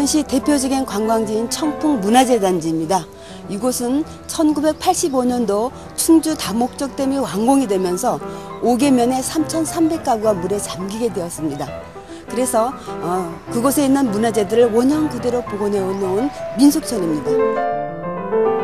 부천시 대표적인 관광지인 청풍 문화재단지입니다. 이곳은 1985년도 충주 다목적댐이 완공이 되면서 5계면에 3,300가구가 물에 잠기게 되었습니다. 그래서 그곳에 있는 문화재들을 원형 그대로 복원해 놓은 민속촌입니다.